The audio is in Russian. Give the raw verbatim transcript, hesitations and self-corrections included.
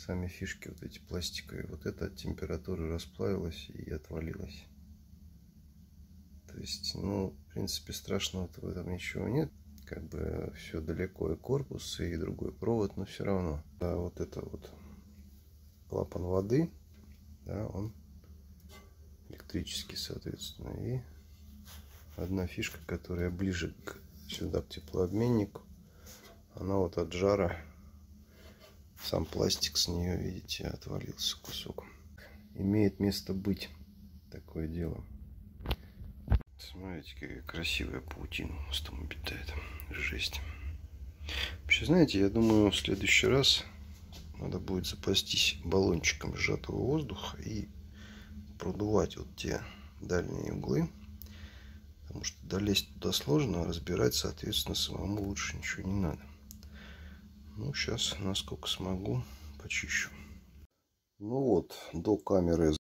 сами фишки вот эти пластиковые. Вот это от температуры расплавилось и отвалилось. То есть, ну, в принципе, страшного в этом ничего нет. Как бы все далеко, и корпус, и другой провод, но все равно. Да, вот это вот клапан воды, да, он электрический, соответственно. И одна фишка, которая ближе к сюда, к теплообменнику, она вот от жара, сам пластик с нее, видите, отвалился кусок. Имеет место быть такое дело. Смотрите, какая красивая паутина у нас там обитает. Жесть. Вообще, знаете, я думаю, в следующий раз надо будет запастись баллончиком сжатого воздуха и продувать вот те дальние углы. Потому что долезть туда сложно, а разбирать, соответственно, самому лучше ничего не надо. Ну, сейчас, насколько смогу, почищу. Ну вот, до камеры